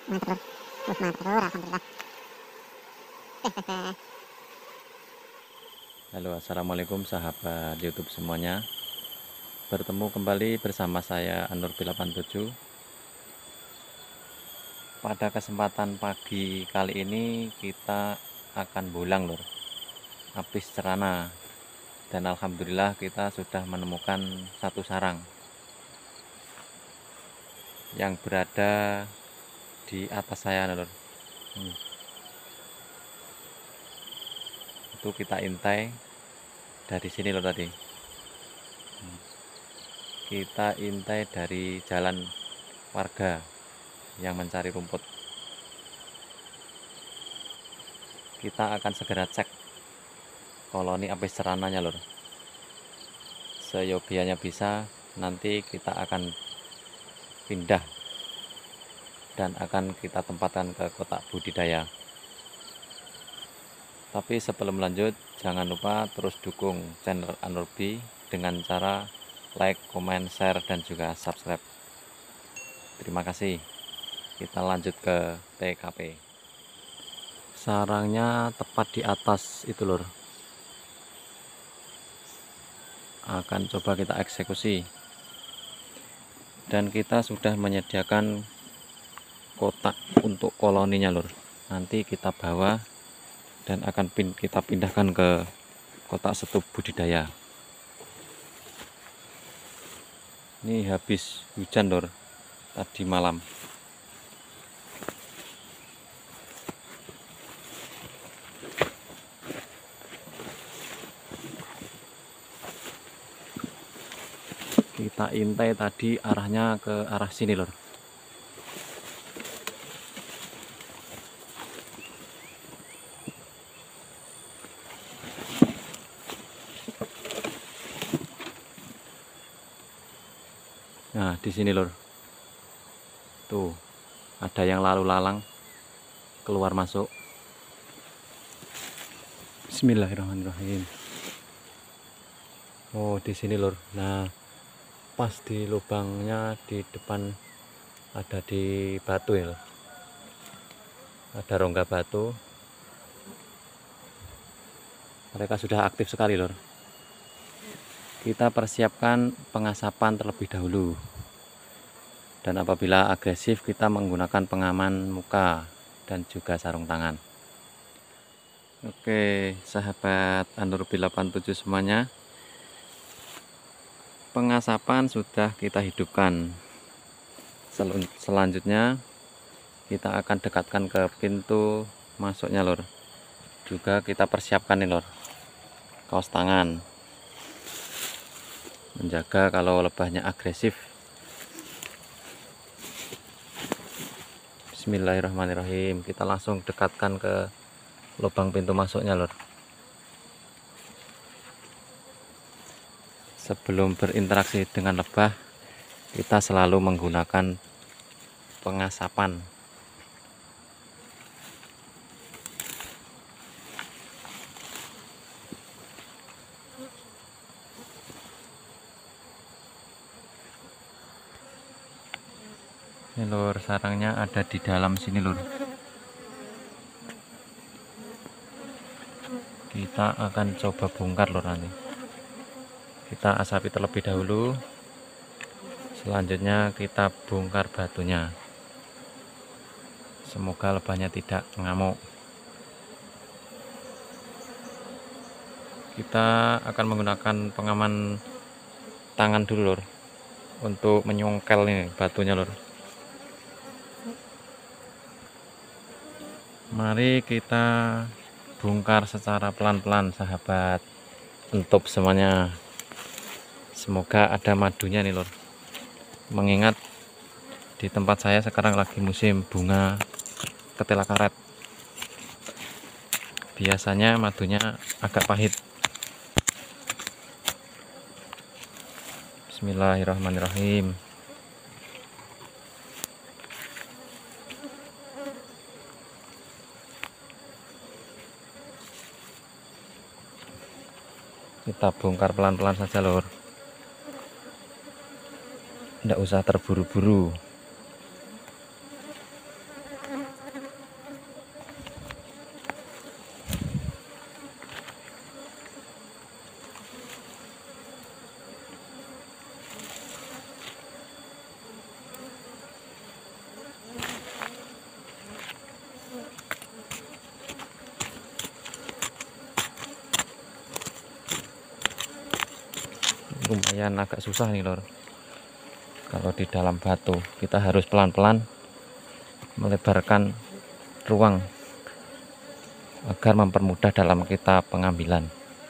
Mantap, lur. Mantap, lur. Alhamdulillah. Halo, assalamualaikum sahabat YouTube semuanya. Bertemu kembali bersama saya Anur 87. Pada kesempatan pagi kali ini kita akan bolang lur, habis cerana. Dan alhamdulillah kita sudah menemukan satu sarang yang berada di atas saya lur. Itu kita intai dari sini lur tadi. Kita intai dari jalan warga yang mencari rumput. Kita akan segera cek koloni apis cerananya lur. Seyogianya bisa, nanti kita akan pindah dan akan kita tempatkan ke kotak budidaya. Tapi sebelum lanjut, jangan lupa terus dukung channel Anurbi dengan cara like, comment, share, dan juga subscribe. Terima kasih. Kita lanjut ke TKP. Sarangnya tepat di atas itu lur. Akan coba kita eksekusi. Dan kita sudah menyediakan kotak untuk koloninya lur. Nanti kita bawa dan akan kita pindahkan ke kotak setup budidaya. Ini habis hujan lur tadi malam. Kita intai tadi arahnya ke arah sini lur. Nah, di sini lur. Tuh, ada yang lalu lalang keluar masuk. Bismillahirrahmanirrahim. Oh, di sini lur. Nah, pas di lubangnya di depan ada di batu ya lur. Ada rongga batu. Mereka sudah aktif sekali lur. Kita persiapkan pengasapan terlebih dahulu. Dan apabila agresif kita menggunakan pengaman muka dan juga sarung tangan. Oke, sahabat Anurbi 87 semuanya. Pengasapan sudah kita hidupkan. Selanjutnya kita akan dekatkan ke pintu masuknya lur. Juga kita persiapkan nih lur, kaos tangan, menjaga kalau lebahnya agresif. Bismillahirrahmanirrahim. Kita langsung dekatkan ke lubang pintu masuknya lur. Sebelum berinteraksi dengan lebah, kita selalu menggunakan pengasapan. Ini lur, sarangnya ada di dalam sini lur. Kita akan coba bongkar lur nanti. Kita asapi terlebih dahulu. Selanjutnya kita bongkar batunya. Semoga lebahnya tidak ngamuk. Kita akan menggunakan pengaman tangan dulu lur, untuk menyongkel nih batunya lur. Mari kita bongkar secara pelan-pelan sahabat untuk semuanya. Semoga ada madunya nih lur. Mengingat di tempat saya sekarang lagi musim bunga ketela karet. Biasanya madunya agak pahit. Bismillahirrahmanirrahim. Kita bongkar pelan-pelan saja lur. Tidak usah terburu-buru. lumayan agak susah nih lor. Kalau di dalam batu kita harus pelan-pelan melebarkan ruang agar mempermudah dalam kita pengambilan.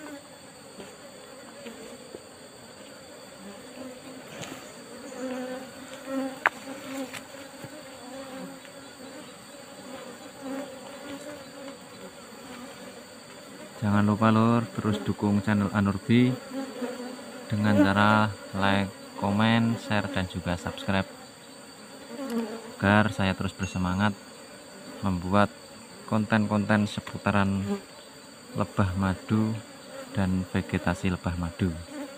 Jangan lupa lor, terus dukung channel Anurbi dengan cara like, komen, share, dan juga subscribe agar saya terus bersemangat membuat konten-konten seputaran lebah madu dan vegetasi lebah madu.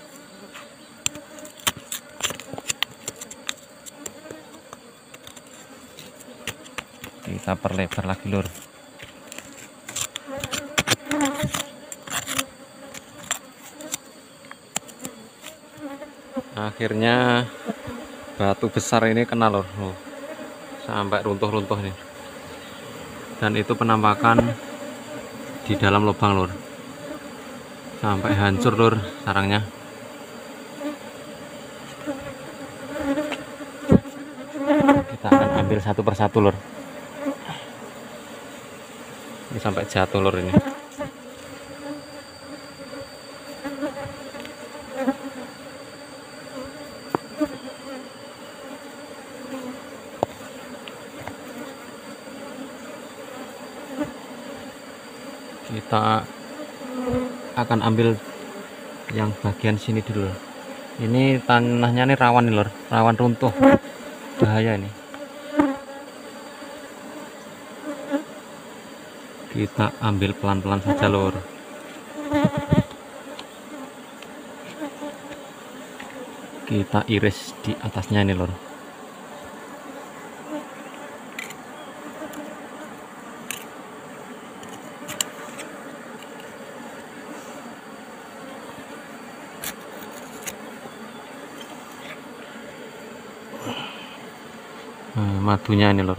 Kita perlebar lagi lor. Akhirnya batu besar ini kena lor, sampai runtuh-runtuh nih. Dan itu penampakan di dalam lubang lor, sampai hancur lor sarangnya. Kita akan ambil satu persatu lor. Ini sampai jatuh lor ini. Kita akan ambil yang bagian sini dulu. Ini tanahnya nih rawan nih lor, rawan runtuh, bahaya ini. Kita ambil pelan-pelan saja lor. Kita iris di atasnya ini lor. Nah, madunya ini lor.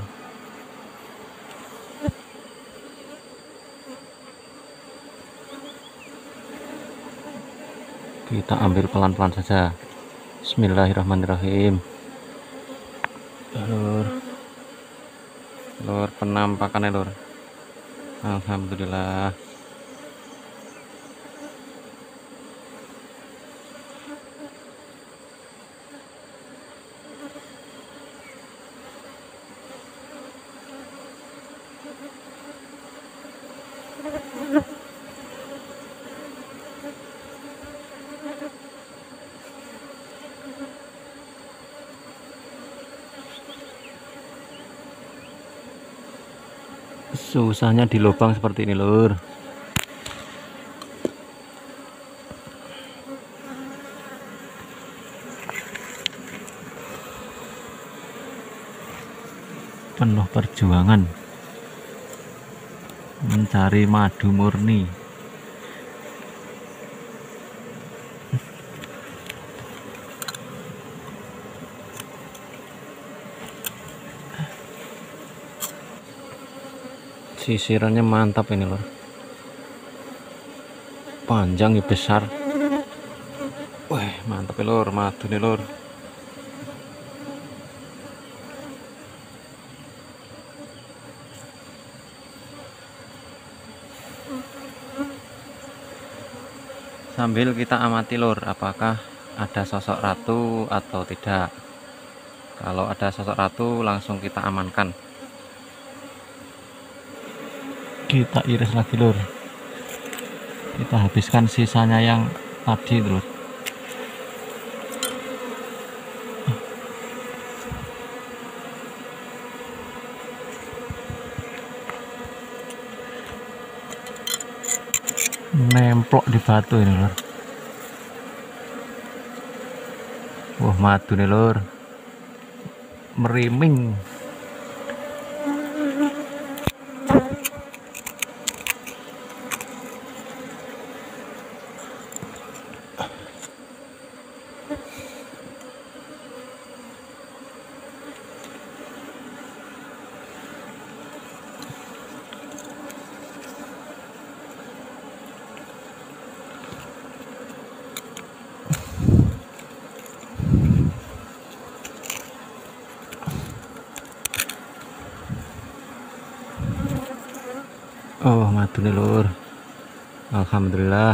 Kita ambil pelan-pelan saja. Bismillahirrahmanirrahim. Lor, penampakannya lor. Alhamdulillah. Susahnya di lubang seperti ini lur. Penuh perjuangan mencari madu murni. Sisirannya mantap ini lor, panjang ya, besar. Wah mantap ya lor, madu nih lor. Sambil kita amati lor, apakah ada sosok ratu atau tidak. Kalau ada sosok ratu langsung kita amankan. Kita iris lagi lur, kita habiskan sisanya yang tadi terus. Nemplok di batu ini lur. Wah madu nih lur, meriming. Oh, madu nih lur. Alhamdulillah.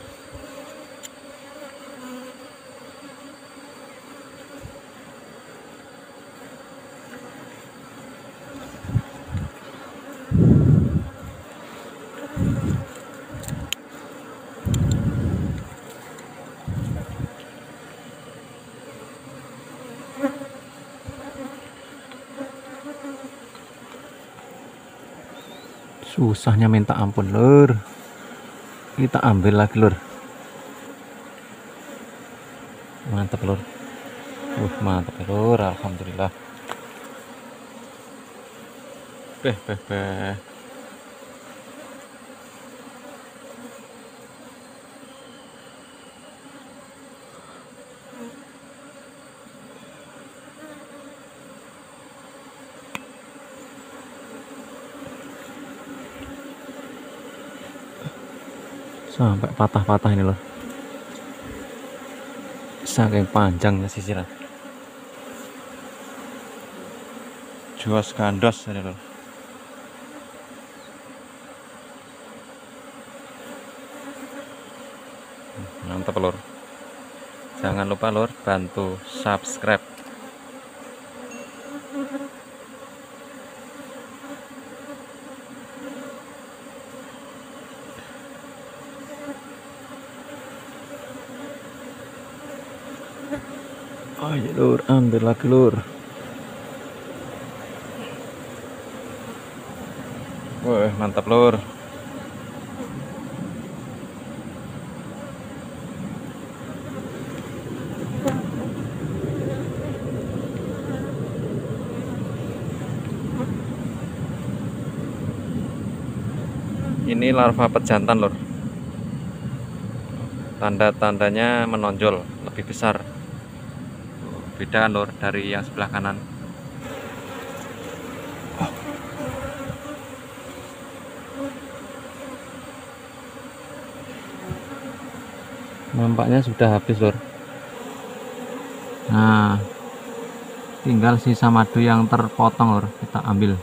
Susahnya minta ampun lur. Kita ambil lagi lur. Mantap lur. Mantap lur. Alhamdulillah. Beh. Sampai patah-patah ini loh, saking panjangnya sisiran. Juas gandos ini loh. Mantap lur. Jangan lupa lur bantu subscribe. Ayo lur, ambil lagi lur. Wah, mantap lur. Ini larva pejantan lur. Tanda-tandanya menonjol lebih besar. Beda lur dari yang sebelah kanan. Nampaknya sudah habis lur. Nah, tinggal sisa madu yang terpotong lur, kita ambil.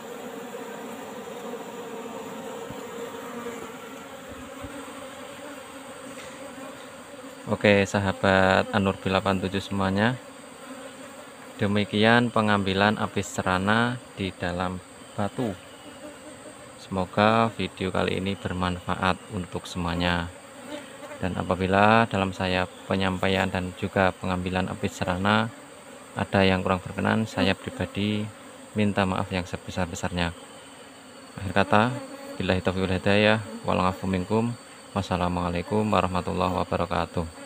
Oke sahabat Anurbi 87 semuanya, demikian pengambilan apis cerana di dalam batu. Semoga video kali ini bermanfaat untuk semuanya. Dan apabila dalam saya penyampaian dan juga pengambilan apis cerana ada yang kurang berkenan, saya pribadi minta maaf yang sebesar-besarnya. Akhir kata, billahi taufiq wal hidayah, wal afu minkum. Wassalamualaikum warahmatullahi wabarakatuh.